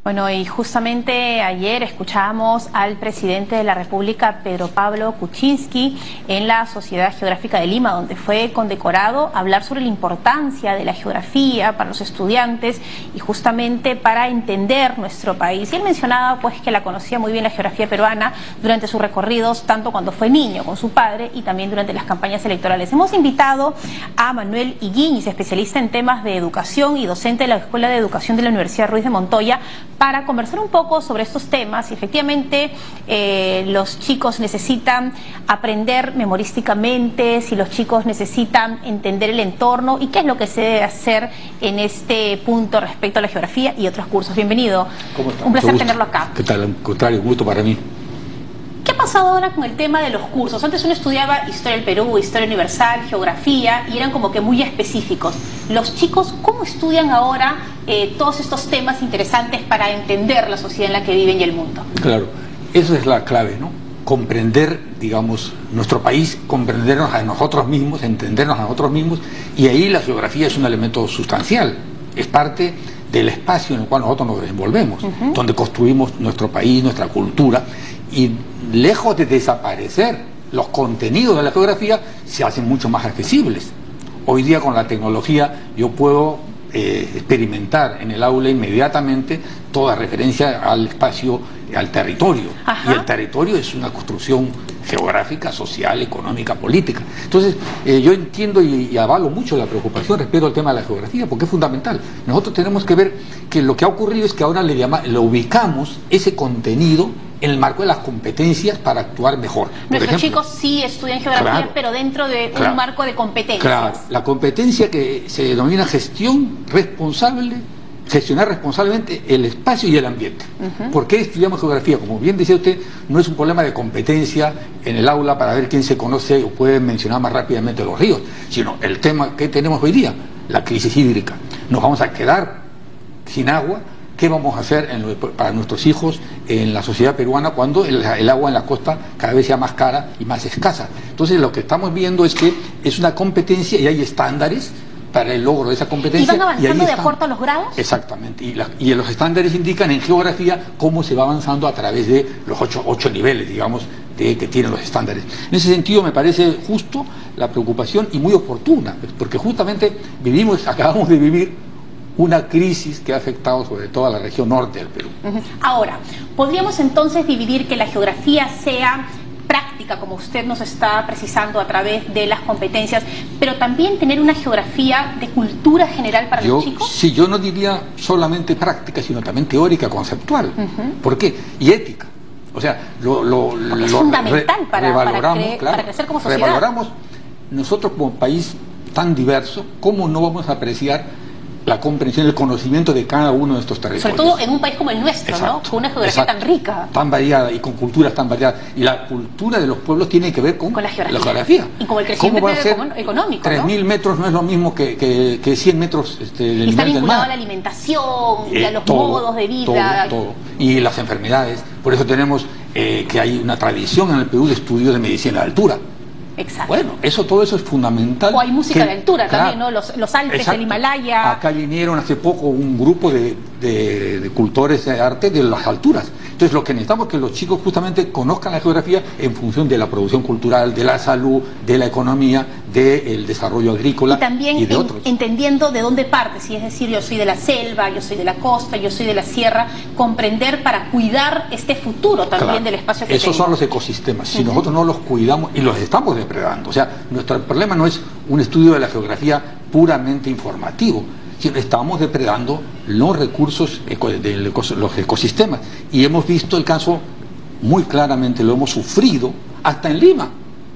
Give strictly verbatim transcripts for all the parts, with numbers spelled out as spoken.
Bueno, y justamente ayer escuchábamos al presidente de la República, Pedro Pablo Kuczynski, en la Sociedad Geográfica de Lima, donde fue condecorado, hablar sobre la importancia de la geografía para los estudiantes y justamente para entender nuestro país. Y él mencionaba pues que la conocía muy bien la geografía peruana durante sus recorridos, tanto cuando fue niño con su padre y también durante las campañas electorales. Hemos invitado a Manuel Higuiñiz, especialista en temas de educación y docente de la Escuela de Educación de la Universidad Ruiz de Montoya, para conversar un poco sobre estos temas. Y efectivamente eh, los chicos necesitan aprender memorísticamente, si los chicos necesitan entender el entorno y qué es lo que se debe hacer en este punto respecto a la geografía y otros cursos. Bienvenido. ¿Cómo está? Un placer Mucho tenerlo acá. ¿Qué tal? Al contrario, un gusto para mí. ¿Qué ha pasado ahora con el tema de los cursos? Antes uno estudiaba Historia del Perú, Historia Universal, Geografía, y eran como que muy específicos. Los chicos, ¿cómo estudian ahora eh, todos estos temas interesantes para entender la sociedad en la que viven y el mundo? Claro, eso es la clave, ¿no? Comprender, digamos, nuestro país, comprendernos a nosotros mismos, entendernos a nosotros mismos, y ahí la geografía es un elemento sustancial, es parte del espacio en el cual nosotros nos desenvolvemos, uh-huh. donde construimos nuestro país, nuestra cultura, y lejos de desaparecer los contenidos de la geografía, se hacen mucho más accesibles. Hoy día con la tecnología yo puedo eh, experimentar en el aula inmediatamente toda referencia al espacio, al territorio. Ajá. Y el territorio es una construcción geográfica, social, económica, política. Entonces, eh, yo entiendo y, y avalo mucho la preocupación respecto al tema de la geografía, porque es fundamental. Nosotros tenemos que ver que lo que ha ocurrido es que ahora le, llama, le ubicamos ese contenido en el marco de las competencias para actuar mejor. Nuestros ejemplo, chicos sí estudian geografía, claro, pero dentro de claro, un marco de competencias. Claro, la competencia que se denomina gestión responsable, gestionar responsablemente el espacio y el ambiente. Uh-huh. ¿Por qué estudiamos geografía? Como bien decía usted, no es un problema de competencia en el aula para ver quién se conoce o puede mencionar más rápidamente los ríos, sino el tema que tenemos hoy día, la crisis hídrica. Nos vamos a quedar sin agua. ¿Qué vamos a hacer en lo, para nuestros hijos en la sociedad peruana cuando el, el agua en la costa cada vez sea más cara y más escasa? Entonces lo que estamos viendo es que es una competencia y hay estándares para el logro de esa competencia. ¿Y van avanzando y de acuerdo a los grados? Exactamente. Y, la, y los estándares indican en geografía cómo se va avanzando a través de los ocho, ocho niveles, digamos, de, que tienen los estándares. En ese sentido me parece justo la preocupación y muy oportuna, porque justamente vivimos, acabamos de vivir una crisis que ha afectado sobre todo a la región norte del Perú. Uh-huh. Ahora, ¿podríamos entonces dividir que la geografía sea práctica, como usted nos está precisando a través de las competencias, pero también tener una geografía de cultura general para yo, los chicos? Sí, yo no diría solamente práctica, sino también teórica, conceptual. Uh-huh. ¿Por qué? Y ética. O sea, lo, lo, lo es fundamental re, para, revaloramos, para, cre claro, para crecer como sociedad. Revaloramos nosotros como país tan diverso, ¿cómo no vamos a apreciar la comprensión, el conocimiento de cada uno de estos territorios? Sobre todo en un país como el nuestro, exacto, ¿no? Con una geografía exacto, tan rica. Tan variada y con culturas tan variadas. Y la cultura de los pueblos tiene que ver con, con la, geografía. la geografía. Y con el crecimiento económico, tres mil ¿no? metros no es lo mismo que, que, que cien metros este, del y está nivel vinculado del mar. a la alimentación eh, y a los todo, modos de vida. Todo, todo. Y las enfermedades. Por eso tenemos eh, que hay una tradición en el Perú de estudio de medicina de altura. Exacto. Bueno, eso, todo eso es fundamental. O hay música que, de altura claro, también, ¿no? Los, los Alpes exacto. del Himalaya. Acá vinieron hace poco un grupo de, de, de cultores de arte de las alturas. Entonces lo que necesitamos es que los chicos justamente conozcan la geografía en función de la producción cultural, de la salud, de la economía, del desarrollo agrícola y también y de en, otros. entendiendo de dónde parte, si es decir, yo soy de la selva, yo soy de la costa, yo soy de la sierra, comprender para cuidar este futuro también claro, del espacio que esos tengo. son los ecosistemas. Si uh-huh. nosotros no los cuidamos y los estamos depredando, o sea, nuestro problema no es un estudio de la geografía puramente informativo, sino estamos depredando los recursos de los ecosistemas. Y hemos visto el caso muy claramente, lo hemos sufrido hasta en Lima.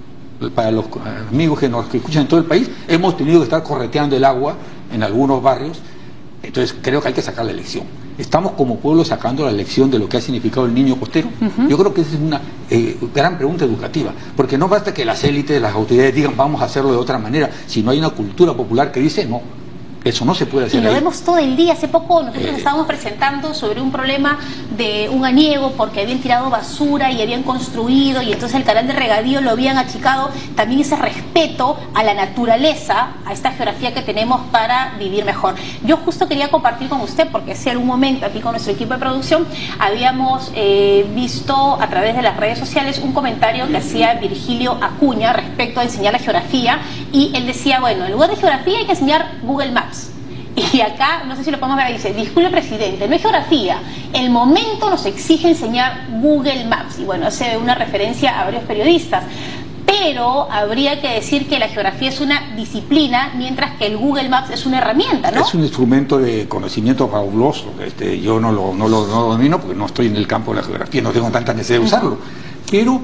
Para los amigos que nos que escuchan en todo el país, hemos tenido que estar correteando el agua en algunos barrios. Entonces creo que hay que sacar la lección. ¿Estamos como pueblo sacando la lección de lo que ha significado el niño costero? Uh-huh. Yo creo que esa es una eh, gran pregunta educativa, porque no basta que las élites, las autoridades digan vamos a hacerlo de otra manera, si no hay una cultura popular que dice no, Eso no se puede hacer y lo ahí. vemos todo el día. Hace poco nosotros Eh, estábamos presentando sobre un problema de un aniego porque habían tirado basura y habían construido, y entonces el canal de regadío lo habían achicado. También ese respeto a la naturaleza, a esta geografía que tenemos para vivir mejor. Yo justo quería compartir con usted, porque hace algún momento aquí con nuestro equipo de producción habíamos eh, visto a través de las redes sociales un comentario que hacía Virgilio Acuña respecto a enseñar la geografía, y él decía, bueno, en lugar de geografía hay que enseñar Google Maps. Y acá, no sé si lo podemos ver, dice, disculpe presidente, no es geografía, el momento nos exige enseñar Google Maps. Y bueno, hace una referencia a varios periodistas. Pero habría que decir que la geografía es una disciplina, mientras que el Google Maps es una herramienta, ¿no? Es un instrumento de conocimiento fabuloso. Este, yo no lo, no, lo, no lo domino porque no estoy en el campo de la geografía, no tengo tanta necesidad de usarlo. Uh-huh. Pero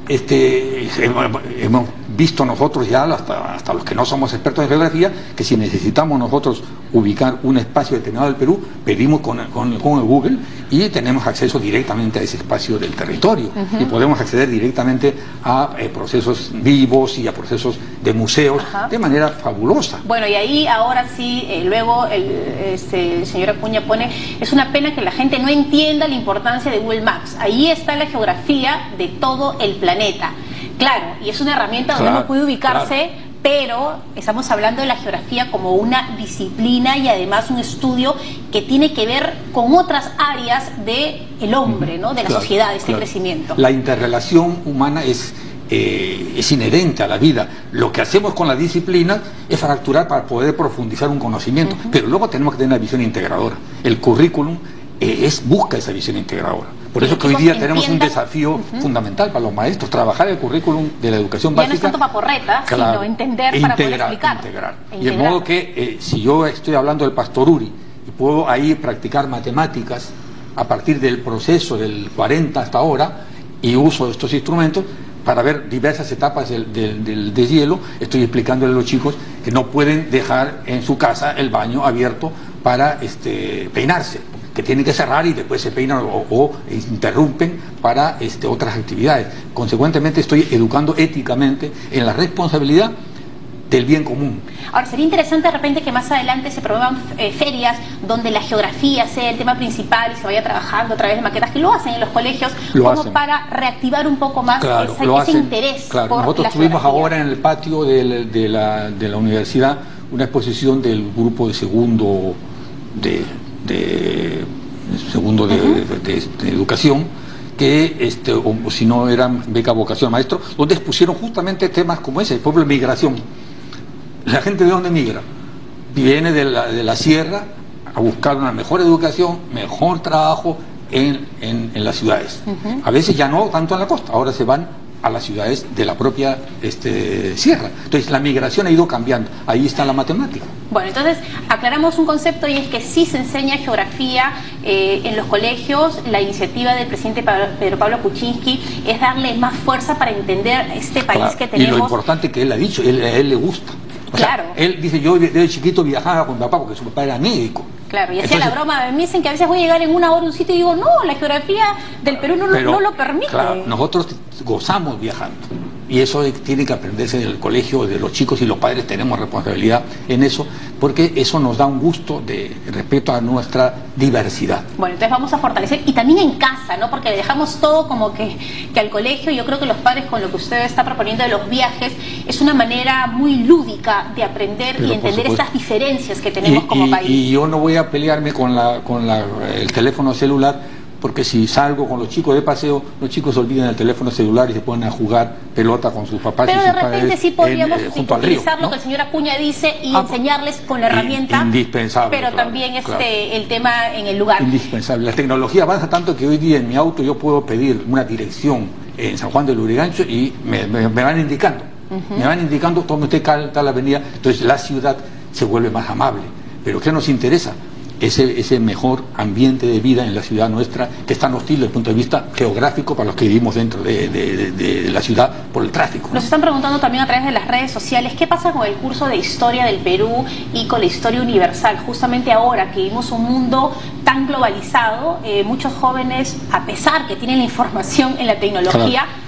este, hemos, hemos visto nosotros ya, hasta, hasta los que no somos expertos en geografía, que si necesitamos nosotros ubicar un espacio determinado del Perú, pedimos con, con, con el Google y tenemos acceso directamente a ese espacio del territorio. Uh-huh. Y podemos acceder directamente a eh, procesos vivos y a procesos de museos. Uh-huh. De manera fabulosa. Bueno, y ahí ahora sí, eh, luego el, este, el señor Acuña pone, es una pena que la gente no entienda la importancia de Google Maps. Ahí está la geografía de todo el planeta. Claro, y es una herramienta donde claro, uno puede ubicarse, claro. Pero estamos hablando de la geografía como una disciplina y además un estudio que tiene que ver con otras áreas del hombre, ¿no? De la claro, sociedad, de este claro. crecimiento. La interrelación humana es, eh, es inherente a la vida. Lo que hacemos con la disciplina es fracturar para poder profundizar un conocimiento, uh-huh. pero luego tenemos que tener una visión integradora. El currículum eh, es, busca esa visión integradora. Por eso que hoy día tenemos entiendan. un desafío uh-huh. fundamental para los maestros, trabajar el currículum de la educación ya básica. Ya no es tanto paporreta, claro, sino entender e para integrar, poder explicar. Integrar. E y de modo que eh, si yo estoy hablando del Pastor Uri y puedo ahí practicar matemáticas a partir del proceso del cuarenta hasta ahora y uso estos instrumentos para ver diversas etapas del, del, del deshielo, estoy explicándole a los chicos que no pueden dejar en su casa el baño abierto para este, peinarse, que tienen que cerrar y después se peinan o, o interrumpen para este, otras actividades. Consecuentemente estoy educando éticamente en la responsabilidad del bien común. Ahora, sería interesante de repente que más adelante se promuevan eh, ferias donde la geografía sea el tema principal y se vaya trabajando a través de maquetas, que lo hacen en los colegios, lo como hacen. Para reactivar un poco más claro, esa, lo ese hacen. interés claro. por Nosotros la tuvimos geografía. ahora en el patio de, de, la, de la universidad una exposición del grupo de segundo de, de segundo de, uh-huh. de, de, de educación, que este, o, o si no eran beca vocación maestro, donde expusieron justamente temas como ese, por ejemplo, migración. La gente de dónde migra, viene de la, de la sierra a buscar una mejor educación, mejor trabajo en, en, en las ciudades. Uh-huh. A veces ya no tanto en la costa, ahora se van a las ciudades de la propia este, sierra. Entonces la migración ha ido cambiando, ahí está la matemática. Bueno, entonces aclaramos un concepto, y es que sí se enseña geografía eh, en los colegios. La iniciativa del presidente Pedro Pablo Kuczynski es darle más fuerza para entender este país claro, que tenemos. Y lo importante que él ha dicho, él, a él le gusta. O claro. sea, él dice, yo desde chiquito viajaba con mi papá porque su papá era médico. Claro, y hacía la broma, me dicen que a veces voy a llegar en una hora a un sitio y digo, no, la geografía del Perú no, pero, no lo permite. Claro, nosotros gozamos viajando. Y eso tiene que aprenderse en el colegio, de los chicos, y los padres tenemos responsabilidad en eso, porque eso nos da un gusto de respeto a nuestra diversidad. Bueno, entonces vamos a fortalecer, y también en casa, ¿no? Porque le dejamos todo como que, que al colegio. Yo creo que los padres, con lo que usted está proponiendo de los viajes, es una manera muy lúdica de aprender Pero y entender estas diferencias que tenemos y, como y, país. Y yo no voy a pelearme con, la, con la, el teléfono celular, porque si salgo con los chicos de paseo, los chicos se olvidan del teléfono celular y se ponen a jugar pelota con sus papás. Pero y de sus repente padres sí podríamos en, eh, junto utilizar al río, lo ¿no? que el señor Acuña dice y ah, enseñarles con la herramienta. Indispensable. Pero claro, también este claro. el tema en el lugar. Indispensable. La tecnología avanza tanto que hoy día en mi auto yo puedo pedir una dirección en San Juan del Lurigancho y me, me, me van indicando. Uh-huh. Me van indicando, tome usted tal avenida. Entonces la ciudad se vuelve más amable. Pero ¿qué nos interesa? Ese, ese mejor ambiente de vida en la ciudad nuestra, que es tan hostil desde el punto de vista geográfico para los que vivimos dentro de, de, de, de la ciudad por el tráfico. Nos están preguntando también a través de las redes sociales, ¿qué pasa con el curso de Historia del Perú y con la Historia Universal? Justamente ahora que vivimos un mundo tan globalizado, eh, muchos jóvenes, a pesar que tienen la información en la tecnología, claro.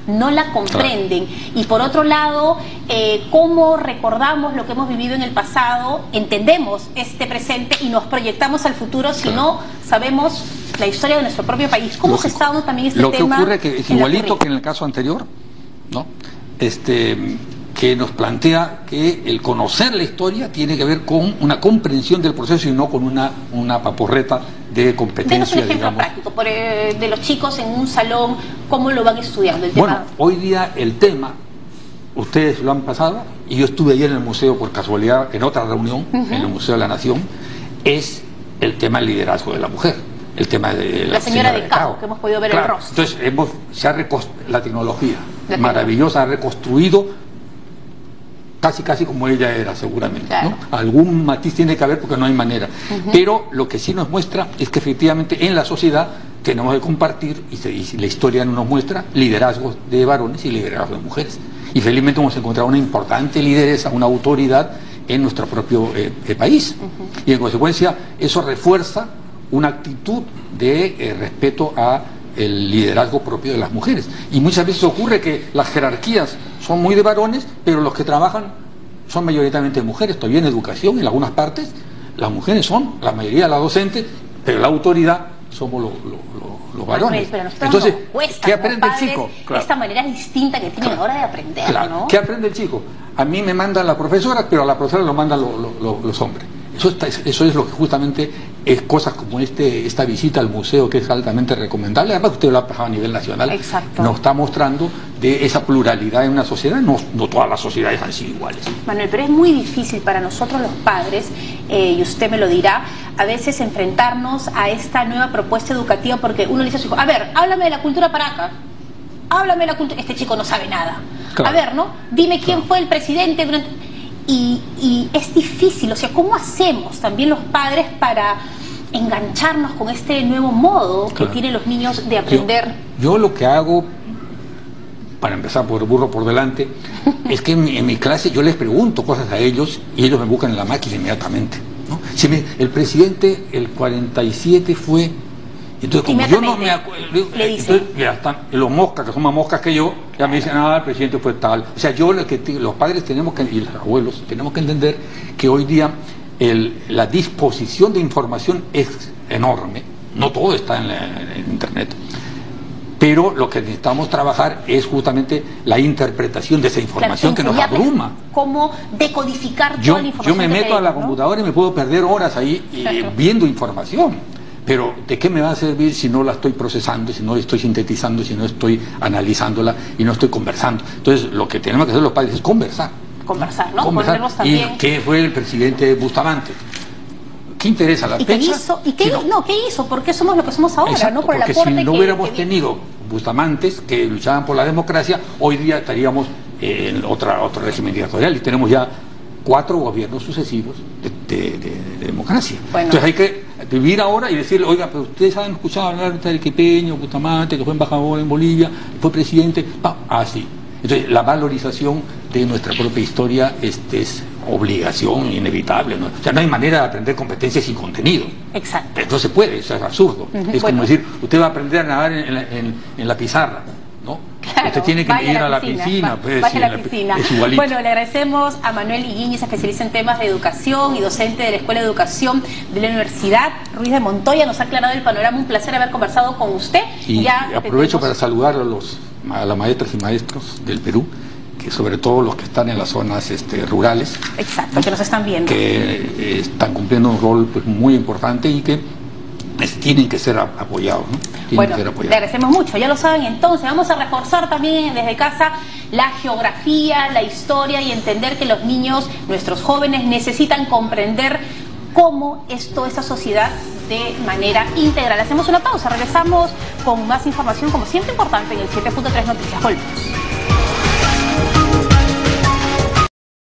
no la comprenden. Claro. Y por otro lado, eh, cómo recordamos lo que hemos vivido en el pasado, entendemos este presente y nos proyectamos al futuro, claro. Si no sabemos la historia de nuestro propio país. ¿Cómo Lógico. se está dando también este lo tema? Lo que ocurre que es igualito que en el caso anterior, ¿no? Este... que nos plantea que el conocer la historia tiene que ver con una comprensión del proceso y no con una, una paporreta de competencia. Denos un ejemplo digamos. práctico por, eh, de los chicos en un salón, ¿cómo lo van estudiando? El tema... Bueno, hoy día el tema, ustedes lo han pasado, y yo estuve ayer en el museo por casualidad, en otra reunión, uh-huh. en el Museo de la Nación, es el tema del liderazgo de la mujer. El tema de la, la señora, señora de Cabo, que hemos podido ver claro. el rostro. Entonces, hemos, se ha reconst... la tecnología la maravillosa ha reconstruido casi casi como ella era seguramente, claro. ¿no? Algún matiz tiene que haber porque no hay manera, uh-huh. pero lo que sí nos muestra es que efectivamente en la sociedad tenemos que compartir, y, se, y la historia nos muestra liderazgos de varones y liderazgos de mujeres, y felizmente hemos encontrado una importante lideresa, una autoridad en nuestro propio eh, eh, país, uh-huh. y en consecuencia eso refuerza una actitud de eh, respeto a el liderazgo propio de las mujeres. Y muchas veces ocurre que las jerarquías son muy de varones, pero los que trabajan son mayoritariamente mujeres. Todavía en educación, en algunas partes, las mujeres son la mayoría de las docentes, pero la autoridad somos los lo, lo, lo varones. Pero Entonces, cuesta, ¿qué aprende padres, el chico? Claro. Esta manera distinta que tienen claro. ahora de aprender, claro. ¿no? ¿Qué aprende el chico? A mí me mandan la profesora, pero a la profesora lo mandan lo, lo, lo, los hombres. Eso, está, eso es lo que justamente es cosas como este esta visita al museo, que es altamente recomendable. Además, usted lo ha pasado a nivel nacional. Exacto. Nos está mostrando de esa pluralidad en una sociedad. No, no todas las sociedades han sido iguales. Manuel, pero es muy difícil para nosotros los padres, eh, y usted me lo dirá, a veces enfrentarnos a esta nueva propuesta educativa, porque uno le dice a su hijo, a ver, háblame de la cultura paraca. Háblame de la cultura. Este chico no sabe nada. Claro. A ver, ¿no? Dime quién claro. fue el presidente durante... Y, y es difícil, o sea, ¿cómo hacemos también los padres para engancharnos con este nuevo modo claro. que tienen los niños de aprender? Yo, yo lo que hago, para empezar por el burro por delante, es que en mi, en mi clase yo les pregunto cosas a ellos y ellos me buscan en la máquina inmediatamente, ¿no? Si me, el presidente, el cuarenta y siete fue... Entonces, como yo no me acuerdo, entonces, ya están los moscas, que son más moscas que yo, ya me dicen, ah, el presidente fue tal. O sea, yo, lo que los padres tenemos que, y los abuelos, tenemos que entender que hoy día el, la disposición de información es enorme, no todo está en, la, en internet, pero lo que necesitamos trabajar es justamente la interpretación de esa información claro, que nos abruma. Cómo decodificar yo, toda la información. Yo me meto que a la ¿no? computadora y me puedo perder horas ahí eh, viendo información. Pero ¿de qué me va a servir si no la estoy procesando, si no la estoy sintetizando, si no estoy analizándola y no estoy conversando? Entonces, lo que tenemos que hacer los padres es conversar. Conversar, ¿no? Conversar. También... ¿Y qué fue el presidente Bustamante? ¿Qué interesa la ¿Y fecha? qué hizo? ¿Y qué, no, no, ¿qué hizo? ¿Por qué somos lo que somos ahora? Exacto, ¿no? Por porque el aporte si no que, hubiéramos que... tenido Bustamantes que luchaban por la democracia, hoy día estaríamos en otra, otro régimen dictatorial y tenemos ya cuatro gobiernos sucesivos de, de, de, de democracia. Bueno. Entonces hay que vivir ahora y decirle, oiga, pero ustedes han escuchado hablar de Arequipeño, Bustamante, que fue embajador en Bolivia, fue presidente, ah, ah, sí. Entonces la valorización de nuestra propia historia este, es obligación inevitable, ¿no? O sea, no hay manera de aprender competencias sin contenido. Exacto. No se puede, eso es absurdo. Uh-huh. Es bueno. como decir, usted va a aprender a nadar en, en, en la pizarra, ¿no? Claro, usted tiene que ir a la piscina, piscina va, pues, vaya sí, a la piscina. Es igualito. Bueno, le agradecemos a Manuel Higuíñez, especialista en temas de educación y docente de la Escuela de Educación de la Universidad Ruiz de Montoya. Nos ha aclarado el panorama, un placer haber conversado con usted. Y ya aprovecho tenemos... para saludar a, los, a las maestras y maestros del Perú, que sobre todo los que están en las zonas este, rurales. Exacto, ¿no? Que nos están viendo. Que eh, están cumpliendo un rol pues, muy importante y que pues, tienen que ser apoyados, ¿no? Tienen bueno, que ser apoyados. Le agradecemos mucho, ya lo saben. Entonces vamos a reforzar también desde casa la geografía, la historia y entender que los niños, nuestros jóvenes, necesitan comprender cómo es toda esta sociedad de manera integral. Hacemos una pausa, regresamos con más información, como siempre importante, en el siete punto tres Noticias. Volvemos.